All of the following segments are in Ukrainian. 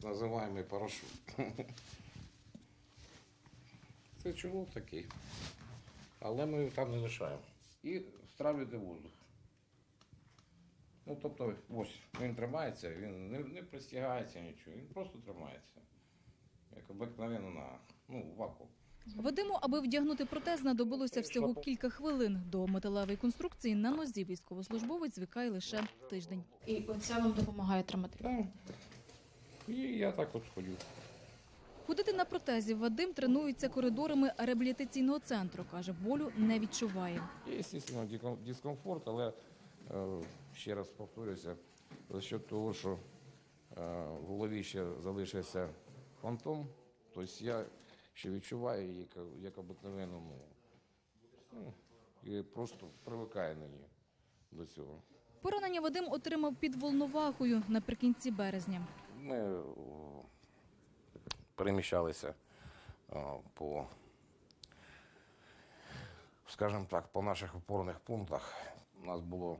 так називаємо парашут. Це чоловік такий, але ми там не лишаємо. І стравлювати воздух. Ну, тобто, ось, він тримається, він не пристягається нічого, він просто тримається. Як обикновенно на вакуум. Вадиму, аби вдягнути протез, знадобилося всього кілька хвилин. До металевої конструкції на нозі військовослужбовець звикає лише тиждень. І оце вам допомагає тримати? Так. І я так от ходю. Ходити на протезі Вадим тренується коридорами реабілітаційного центру. Каже, болю не відчуває. Є, звісно, дискомфорт, але, ще раз повторюся, за счет того, що в голові ще залишився фантом, тобто я ще відчуваю її, як обикновенно, і просто привикаю на неї до цього. Поранення Вадим отримав під Волновахою наприкінці березня. Ми переміщалися по, скажімо так, по наших опорних пунктах. У нас було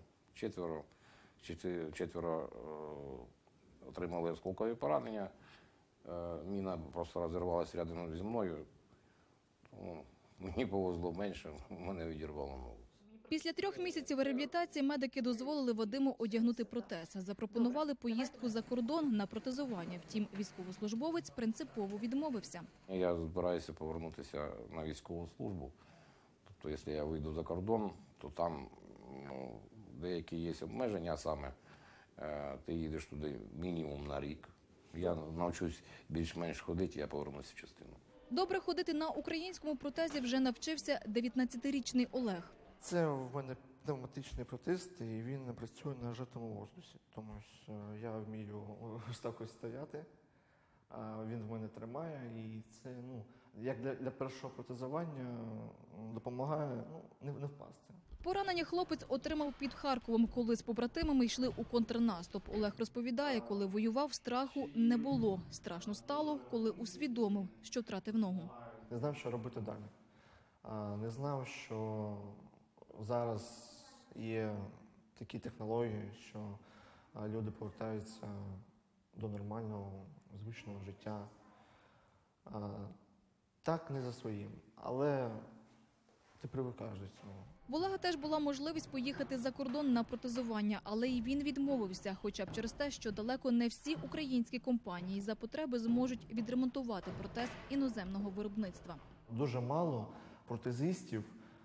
четверо отримали осколкові поранення. Міна просто розірвалася рядом зі мною. Тому мені повезло менше, мене відірвало ногу. Після 3 місяців реабілітації медики дозволили Вадиму одягнути протез. Запропонували поїздку за кордон на протезування. Втім, військовослужбовець принципово відмовився. Я збираюся повернутися на військову службу. Тобто, якщо я вийду за кордон, то там деякі є обмеження, а саме ти їдеш туди мінімум на рік. Я навчусь більш-менш ходити, я повернуся в частину. Добре ходити на українському протезі вже навчився 19-річний Олег. Це в мене пневматичний протез, і він працює на зжатому воздусі. Тому я вмію ось так ось стояти, він в мене тримає, і це, як для першого протезування допомагає не впасти. Поранення хлопець отримав під Харковом, коли з побратимами йшли у контрнаступ. Олег розповідає, коли воював, страху не було. Страшно стало, коли усвідомив, що втратив ногу. Не знав, що робити далі. Не знав, що зараз є такі технології, що люди повертаються до нормального, звичного життя. Так, не за своїм, але ти привикаєш до цього. В Олега теж була можливість поїхати за кордон на протезування, але і він відмовився, хоча б через те, що далеко не всі українські компанії за потреби зможуть відремонтувати протез іноземного виробництва. Дуже мало протезистів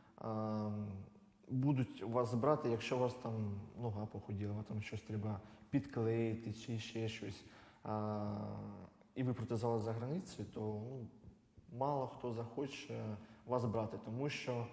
будуть вас брати, якщо у вас там нога похуділа, там щось треба підклеїти чи ще щось, і ви протезували за границею, то мало хто захоче вас брати, тому що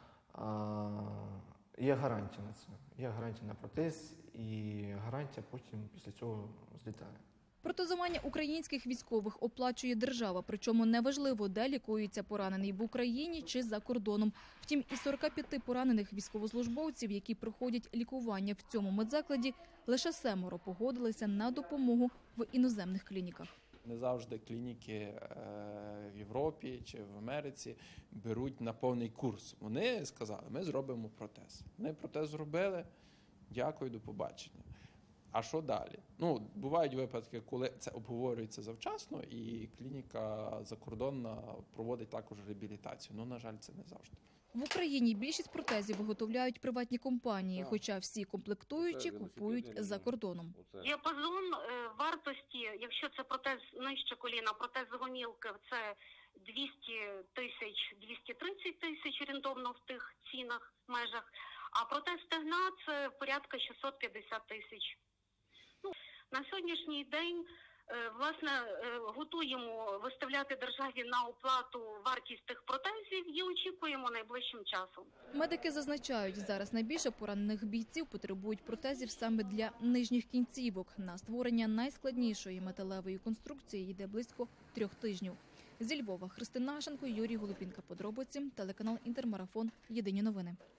є гарантія на це. Є гарантія на протез, і гарантія потім після цього злітає. Протезування українських військових оплачує держава, причому неважливо, де лікується поранений – в Україні чи за кордоном. Втім, із 45 поранених військовослужбовців, які проходять лікування в цьому медзакладі, лише 7 погодилися на допомогу в іноземних клініках. Не завжди клініки в Європі чи в Америці беруть на повний курс. Вони сказали, ми зробимо протез. Ми протез зробили, дякую, до побачення. А що далі? Бувають випадки, коли це обговорюється завчасно, і клініка закордонна проводить також реабілітацію. На жаль, це не завжди. В Україні більшість протезів виготовляють приватні компанії, хоча всі комплектуючі купують за кордоном. Діапазон вартості, якщо це протез нижче коліна, протез гомілки, це 200 тисяч, 230 тисяч орієнтовно в тих цінах, межах, а протез стегна – це порядка 650 тисяч. На сьогоднішній день, власне, готуємо виставляти державі на оплату вартість тих протезів і очікуємо найближчим часом. Медики зазначають, зараз найбільше поранених бійців потребують протезів саме для нижніх кінцівок. На створення найскладнішої металевої конструкції йде близько 3 тижнів. Зі Львова Христина Ашенко, Юрій Голубінка. Подробиці. Телеканал Інтермарафон. Єдині новини.